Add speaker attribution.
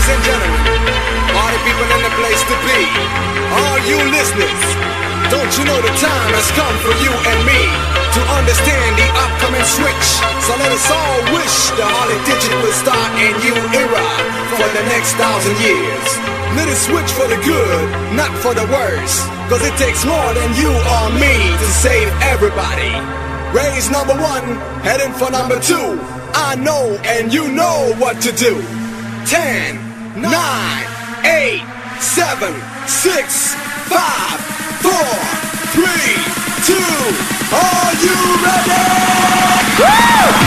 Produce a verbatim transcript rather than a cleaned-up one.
Speaker 1: Ladies and gentlemen, party people in the place to be, all you listeners, don't you know the time has come for you and me to understand the upcoming switch? So let us all wish the Harley Digit will start a new era for the next thousand years. Let it switch for the good, not for the worse, cause it takes more than you or me to save everybody. Raise number one, heading for number two. I know and you know what to do. Ten, nine, eight, seven, six, five, four, three, two, are you ready? Woo!